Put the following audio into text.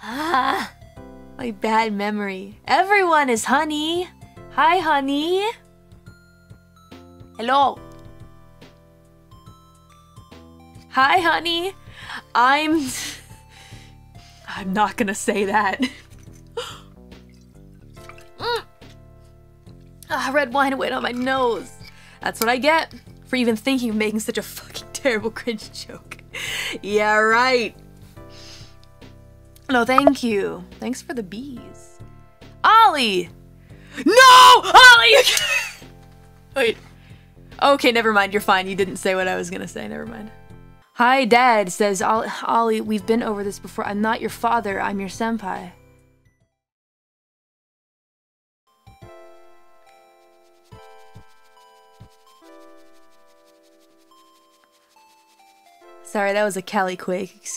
Ah, my bad memory. Everyone is honey. Hi, honey. Hello. Hi, honey. I'm not gonna say that. Red wine went on my nose. That's what I get for even thinking of making such a fucking terrible cringe joke. Yeah, right. No, thank you. Thanks for the bees. Ollie! No! Ollie! Wait. Okay, never mind. You're fine. You didn't say what I was gonna say. Never mind. Hi, Dad, says Ollie. We've been over this before. I'm not your father. I'm your senpai. Sorry, that was a Calli quake.